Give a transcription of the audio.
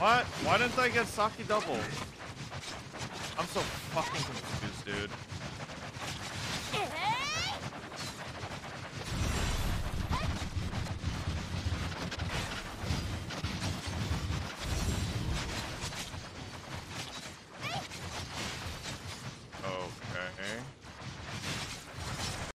What? Why didn't I get SAKI double? I'm so fucking confused, dude.